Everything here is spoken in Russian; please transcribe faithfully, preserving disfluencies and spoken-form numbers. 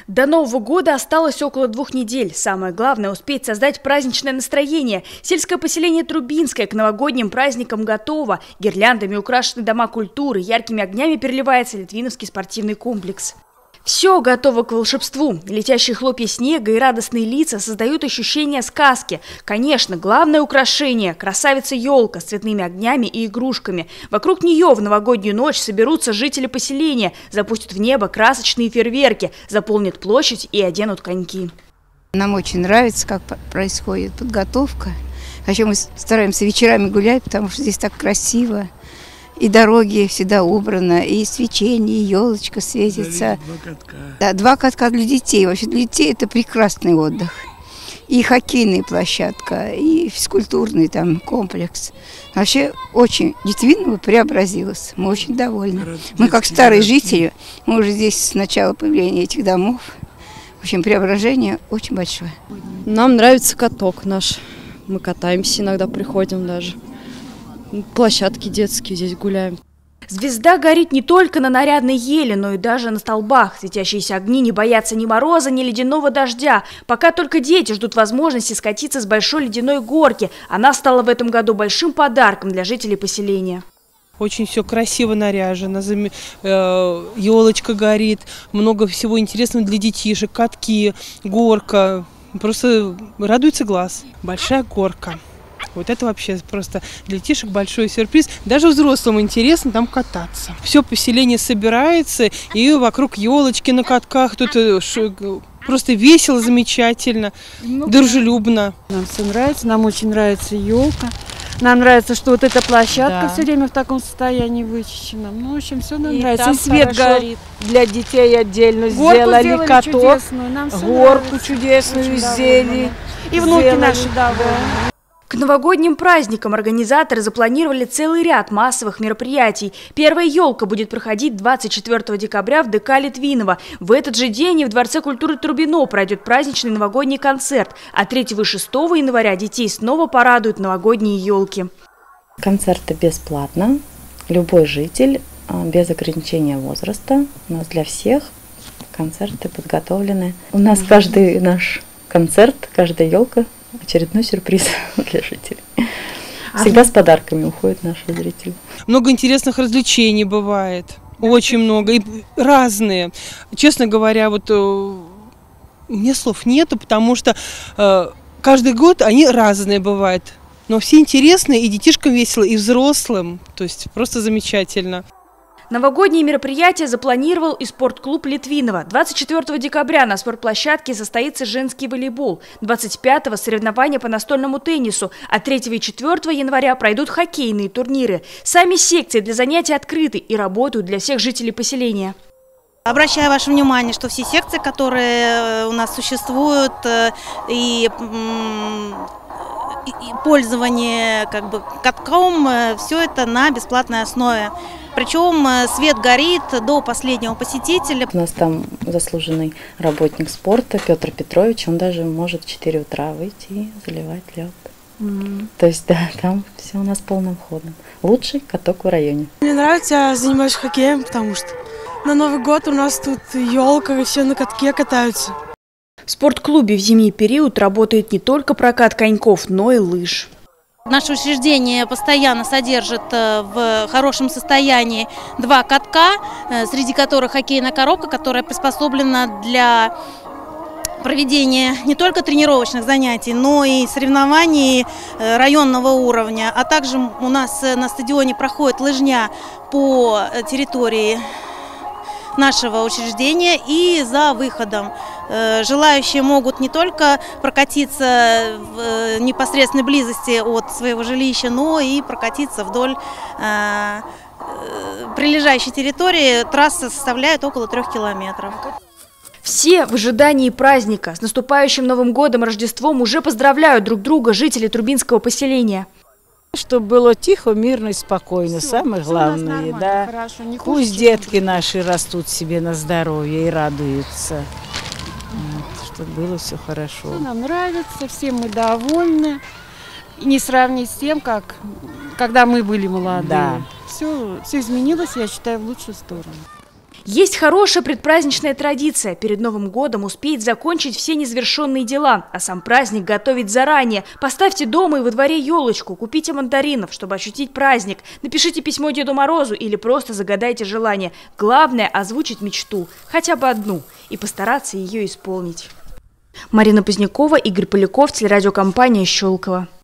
До Нового года осталось около двух недель. Самое главное – успеть создать праздничное настроение. Сельское поселение Трубинское к новогодним праздникам готово. Гирляндами украшены дома культуры, яркими огнями переливается Литвиновский спортивный комплекс. Все готово к волшебству. Летящие хлопья снега и радостные лица создают ощущение сказки. Конечно, главное украшение – красавица-елка с цветными огнями и игрушками. Вокруг нее в новогоднюю ночь соберутся жители поселения, запустят в небо красочные фейерверки, заполнят площадь и оденут коньки. Нам очень нравится, как происходит подготовка. Вообще мы стараемся вечерами гулять, потому что здесь так красиво. И дороги всегда убраны, и свечение, и елочка светится. Два катка. Да, два катка для детей. Вообще для детей это прекрасный отдых. И хоккейная площадка, и физкультурный там комплекс. Вообще очень Литвиново преобразилось. Мы очень довольны. Мы как старые жители, мы уже здесь с начала появления этих домов. В общем, преображение очень большое. Нам нравится каток наш. Мы катаемся, иногда приходим даже. Площадки детские, здесь гуляем. Звезда горит не только на нарядной еле, но и даже на столбах. Светящиеся огни не боятся ни мороза, ни ледяного дождя. Пока только дети ждут возможности скатиться с большой ледяной горки. Она стала в этом году большим подарком для жителей поселения. Очень все красиво наряжено, елочка горит, много всего интересного для детишек, катки, горка. Просто радуется глаз. Большая горка. Вот это вообще просто для детишек большой сюрприз. Даже взрослым интересно там кататься. Все поселение собирается, и вокруг елочки на катках. Тут просто весело, замечательно, дружелюбно. Нам все нравится, нам очень нравится елка. Нам нравится, что вот эта площадка да. все время в таком состоянии вычищена. Ну, в общем, все нам и нравится. И свет горит. Для детей отдельно горку сделали каток, чудесную. Нам горку нравится. чудесную сделали. И внуки сделали. Наши довольны. К новогодним праздникам организаторы запланировали целый ряд массовых мероприятий. Первая елка будет проходить двадцать четвёртого декабря в ДК Литвиново. В этот же день и в Дворце культуры Трубино пройдет праздничный новогодний концерт. А третьего и шестого января детей снова порадуют новогодние елки. Концерты бесплатно. Любой житель, без ограничения возраста. У нас для всех концерты подготовлены. У нас каждый наш концерт, каждая елка – очередной сюрприз для жителей. Всегда с подарками уходят наши зрители. Много интересных развлечений бывает. Очень много. И разные. Честно говоря, вот мне слов нету, потому что э, каждый год они разные бывают. Но все интересные, и детишкам весело, и взрослым. То есть просто замечательно. Новогодние мероприятия запланировал и спортклуб Литвиново. двадцать четвёртого декабря на спортплощадке состоится женский волейбол. двадцать пятого соревнования по настольному теннису. А третьего и четвёртого января пройдут хоккейные турниры. Сами секции для занятий открыты и работают для всех жителей поселения. Обращаю ваше внимание, что все секции, которые у нас существуют, и И пользование как бы катком, все это на бесплатной основе. Причем свет горит до последнего посетителя. У нас там заслуженный работник спорта Петр Петрович, он даже может в четыре утра выйти и заливать лед. Mm. То есть да, там все у нас полным ходом. Лучший каток в районе. Мне нравится, я занимаюсь хоккеем, потому что на Новый год у нас тут елка, и все на катке катаются. В спортклубе в зимний период работает не только прокат коньков, но и лыж. Наше учреждение постоянно содержит в хорошем состоянии два катка, среди которых хоккейная коробка, которая приспособлена для проведения не только тренировочных занятий, но и соревнований районного уровня. А также у нас на стадионе проходит лыжня по территории нашего учреждения и за выходом. Желающие могут не только прокатиться в непосредственной близости от своего жилища, но и прокатиться вдоль э, прилежащей территории. Трасса составляет около трех километров. Все в ожидании праздника. С наступающим Новым годом, Рождеством уже поздравляют друг друга жители Трубинского поселения. Чтобы было тихо, мирно и спокойно, все, самое главное, да. Хорошо, пусть хуже, детки наши растут себе на здоровье и радуются, вот, чтобы было все хорошо. Все нам нравится, все мы довольны, и не сравнить с тем, как когда мы были молодые. Да. Все, все изменилось, я считаю, в лучшую сторону. Есть хорошая предпраздничная традиция. Перед Новым годом успеть закончить все незавершенные дела, а сам праздник готовить заранее. Поставьте дома и во дворе елочку, купите мандаринов, чтобы ощутить праздник. Напишите письмо Деду Морозу или просто загадайте желание. Главное – озвучить мечту, хотя бы одну, и постараться ее исполнить. Марина Позднякова, Игорь Поляков, телерадиокомпания «Щелково».